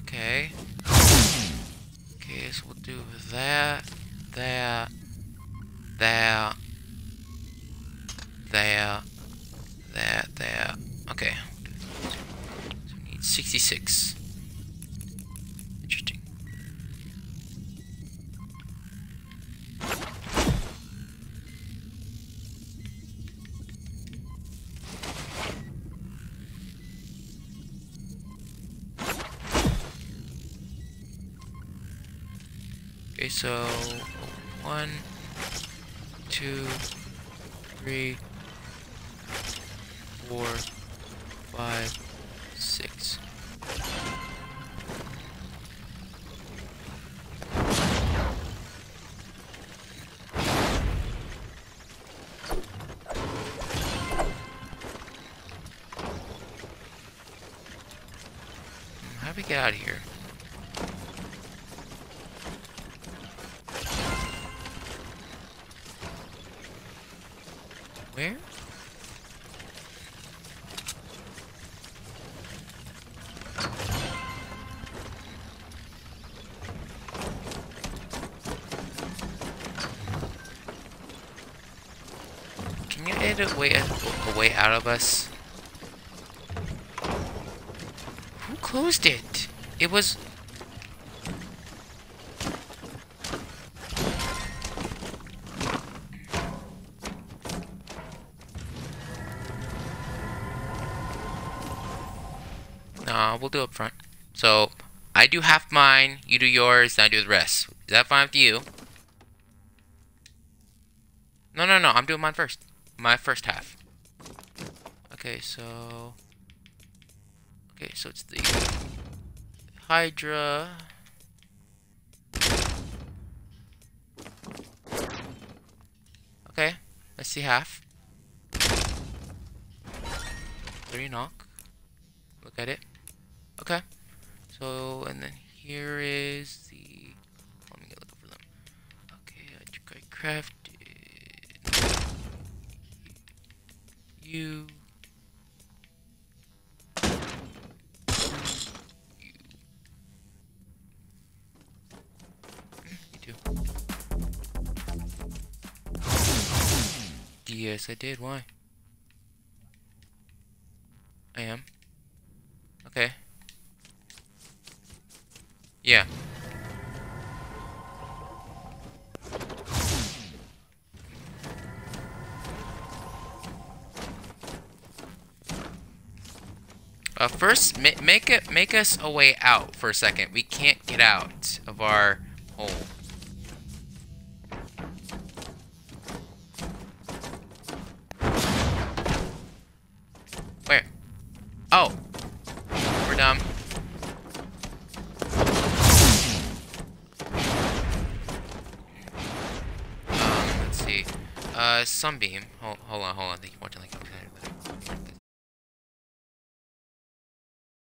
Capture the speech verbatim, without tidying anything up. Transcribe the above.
Okay. Okay, so we'll do that, that, that, that, that, that. Okay. So we need sixty-six. Interesting. Okay, so one, two, three, four, five, six. How do we get out of here? Where? Can you edit a way, a way out of us? Who closed it? It was... Nah, we'll do up front. So, I do half mine, you do yours, and I do the rest. Is that fine with you? No, no, no, I'm doing mine first. My first half. Okay, so... Okay, so it's the... Hydra... Okay, let's see half. Three knock. Look at it. Okay. So, and then here is the... Let me get looking for them. Okay, I crafted... You... You... You too. Yes, I did. Why? I am. Okay. Yeah. Uh, first, ma make it make us a way out for a second. We can't get out of our hole. Where? Oh, we're dumb. Um, let's see. Uh, sunbeam. Hold, hold on, hold on. Thank you, Martin.